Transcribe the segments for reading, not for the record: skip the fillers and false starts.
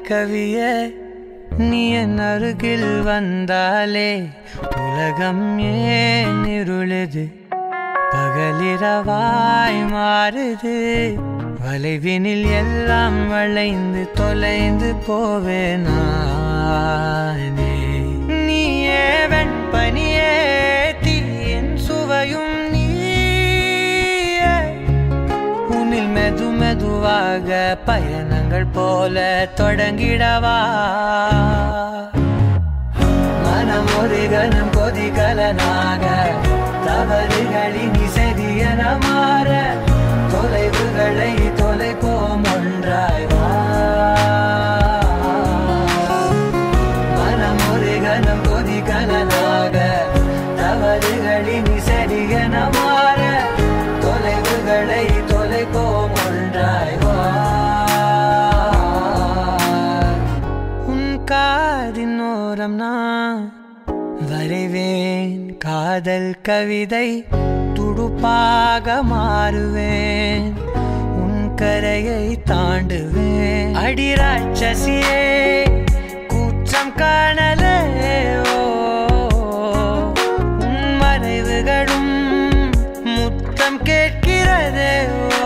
கவியே நீ என் அருகில் வந்தாலே உலகம் ஏன் இருளுது பகலிரவாய் மாறுது வளைவினில் எல்லாம் வளைந்து தொலைந்து போவேனானே நீயே வெண்பனியே தீயின் சுவையும் நீயே உன்னில் மெது மெதுவாக பயணங்கள் போல தொடங்கிடவா மனம் ஒரு கணம் கொதிகலனாக தவறுகளின் சரியன மாற தொலைவுகளை தொலைப்போம் ஒன்றாய் வா மனம் ஒரு கணம் கொதிகலனாக தவறுகளின் சரியன மாற தொலைவுகளை தொலைப்போம் ஒன்றாய் வா உன் காதின் ஓரம் நான் வரைவேன் காதல் கவிதை துடுப்பாக மாறுவேன் உன் கரையை தாண்டுவேன் அடி ராட்சசியே கூற்றம் காணலே உன் மறைவுகளும் முத்தம் கேட்கிறதே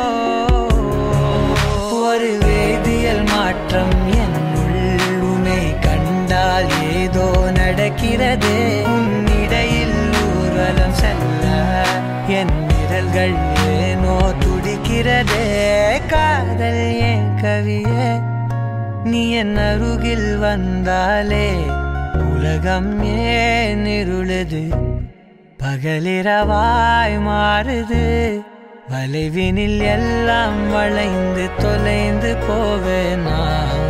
ஒரு வேதியியல் மாற்றம் என்னுள் உன்னை கண்டால் ஏதோ நடக்கிறதே உன்னிடையில் ஊர்வலம் செல்ல என் விரல்கள் ஏனோ துடிக்கிறதே காதல் ஏன் கவியே நீ என் அருகில் வந்தாலே உலகம் ஏன் இருளுது பகலிரவாய் மாறுது வளைவினில் எல்லாம் வளைந்து தொலைந்து போவேனா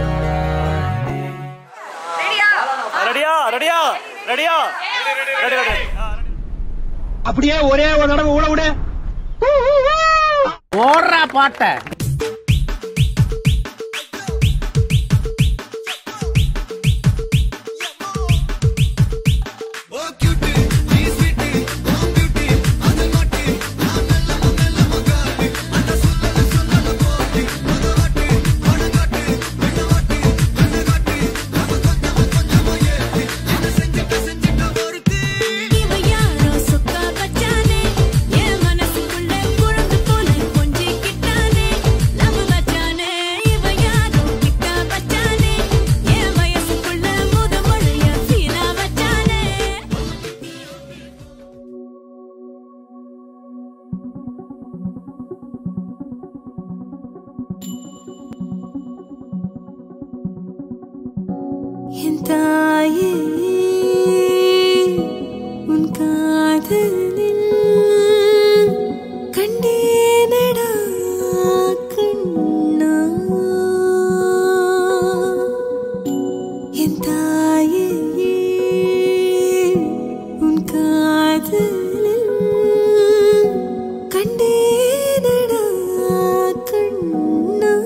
அப்படியே ஒரே ஒரு தடவை ஊட விட ஓடுறா பாட்ட என் தாயே உன் காதலில் கண்டேனடா கண்ணா என் தாயே உன் காதலில் கண்டேனடா கண்ணா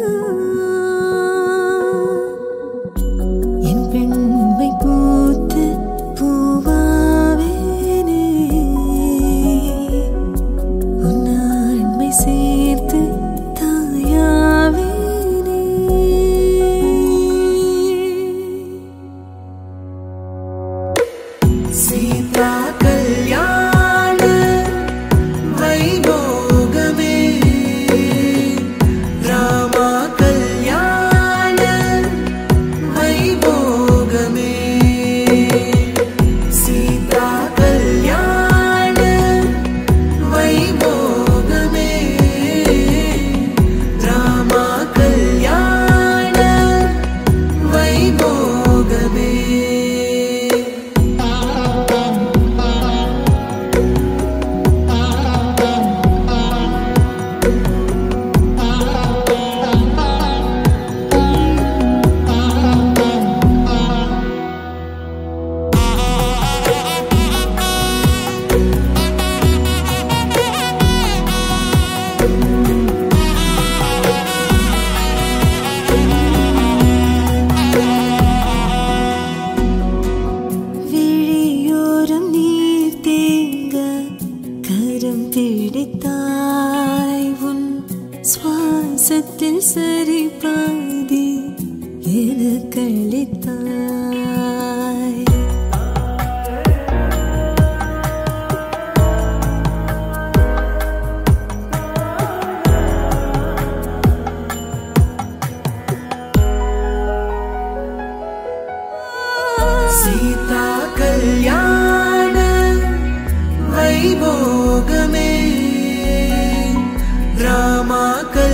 பெண்மை பூத்து பூவாவேனே உன்னாண்மை சேர்த்து தாயாவேனே சீதா கல்யாண வைபோகமே டிராமாக்கள்